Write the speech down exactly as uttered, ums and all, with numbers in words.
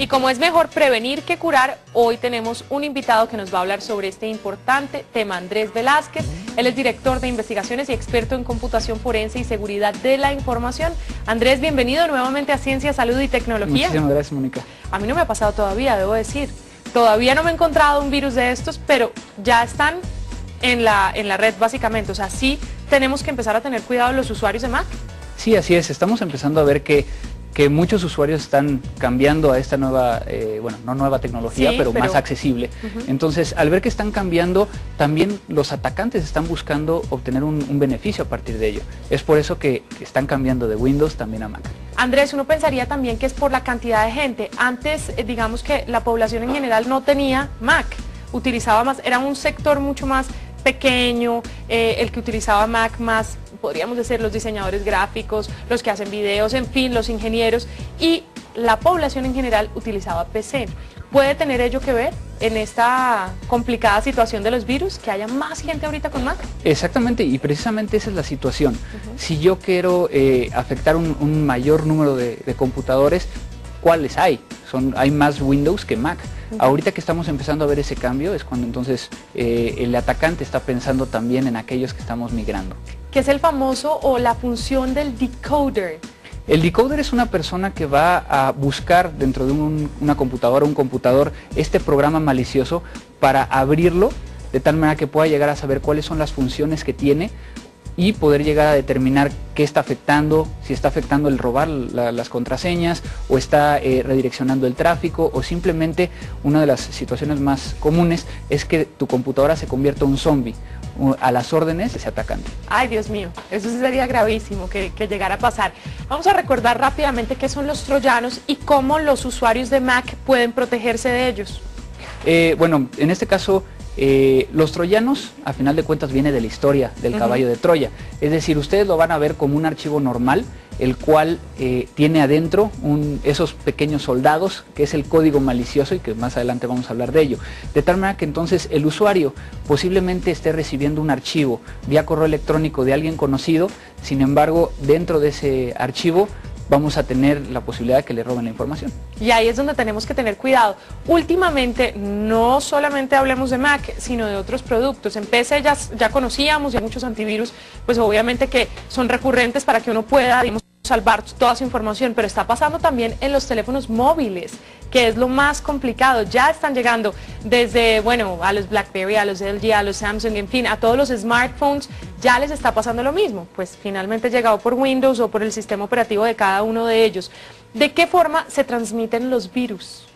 Y como es mejor prevenir que curar, hoy tenemos un invitado que nos va a hablar sobre este importante tema, Andrés Velázquez. Él es director de investigaciones y experto en computación forense y seguridad de la información. Andrés, bienvenido nuevamente a Ciencia, Salud y Tecnología. Muchísimas gracias, Mónica. A mí no me ha pasado todavía, debo decir. Todavía no me he encontrado un virus de estos, pero ya están en la, en la red básicamente. O sea, sí tenemos que empezar a tener cuidado los usuarios de Mac. Sí, así es. Estamos empezando a ver que, que muchos usuarios están cambiando a esta nueva, eh, bueno, no nueva tecnología, sí, pero, pero más accesible. Uh-huh. Entonces, al ver que están cambiando, también los atacantes están buscando obtener un, un beneficio a partir de ello. Es por eso que, que están cambiando de Windows también a Mac. Andrés, uno pensaría también que es por la cantidad de gente. Antes, eh, digamos que la población en general no tenía Mac, utilizaba más, era un sector mucho más pequeño, eh, el que utilizaba Mac más, podríamos decir, los diseñadores gráficos, los que hacen videos, en fin, los ingenieros, y la población en general utilizaba P C. ¿Puede tener ello que ver en esta complicada situación de los virus, que haya más gente ahorita con Mac? Exactamente, y precisamente esa es la situación. Uh-huh. Si yo quiero eh, afectar un, un mayor número de, de computadores, ¿cuáles hay? Son, hay más Windows que Mac. Uh-huh. Ahorita que estamos empezando a ver ese cambio es cuando entonces eh, el atacante está pensando también en aquellos que estamos migrando. ¿Qué es el famoso o la función del decoder? El decoder es una persona que va a buscar dentro de un, una computadora, un computador, este programa malicioso para abrirlo de tal manera que pueda llegar a saber cuáles son las funciones que tiene y poder llegar a determinar qué está afectando, si está afectando el robar la, las contraseñas o está eh, redireccionando el tráfico, o simplemente una de las situaciones más comunes es que tu computadora se convierta en un zombie a las órdenes de ese atacante. Ay, Dios mío, eso sí sería gravísimo que, que llegara a pasar. Vamos a recordar rápidamente qué son los troyanos y cómo los usuarios de Mac pueden protegerse de ellos. Eh, bueno, en este caso, Eh, los troyanos, a final de cuentas, viene de la historia del caballo uh-huh. de Troya. Es decir, ustedes lo van a ver como un archivo normal, el cual eh, tiene adentro un, esos pequeños soldados, que es el código malicioso y que más adelante vamos a hablar de ello. De tal manera que entonces el usuario posiblemente esté recibiendo un archivo vía correo electrónico de alguien conocido, sin embargo, dentro de ese archivo vamos a tener la posibilidad de que le roben la información. Y ahí es donde tenemos que tener cuidado. Últimamente, no solamente hablemos de Mac, sino de otros productos. En P C ya, ya conocíamos, ya muchos antivirus, pues obviamente que son recurrentes para que uno pueda, digamos, salvar toda su información, pero está pasando también en los teléfonos móviles, que es lo más complicado. Ya están llegando desde, bueno, a los BlackBerry, a los L G, a los Samsung, en fin, a todos los smartphones, ya les está pasando lo mismo, pues finalmente llegado por Windows o por el sistema operativo de cada uno de ellos. ¿De qué forma se transmiten los virus?